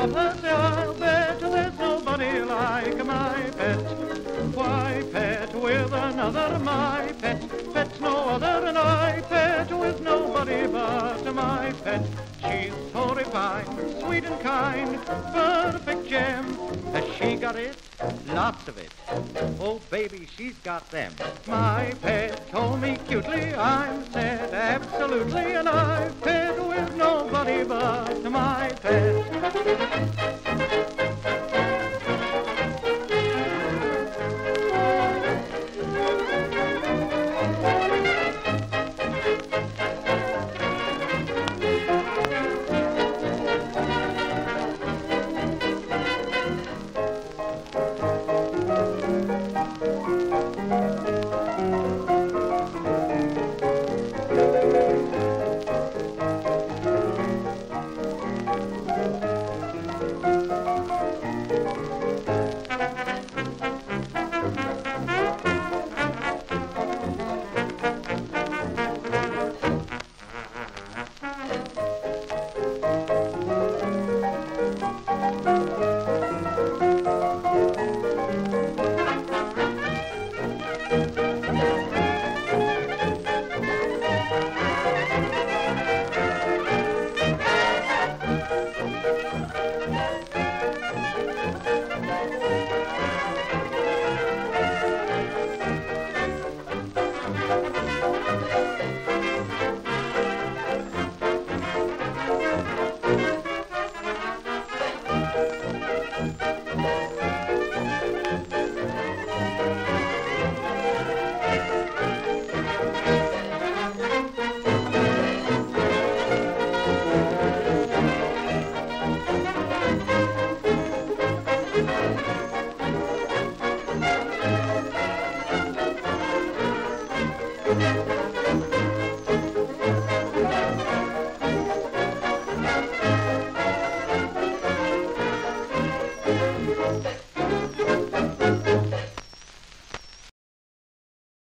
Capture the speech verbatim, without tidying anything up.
of the day, I'll bet there's nobody like my pet. Why pet with another, my pet? Pet's no other, and I pet with nobody but my pet. She's so refined, sweet and kind, perfect gem. Has she got it? Lots of it. Oh, baby, she's got them. My pet told me cutely, I'm set, absolutely, and I pet with nobody but my pet.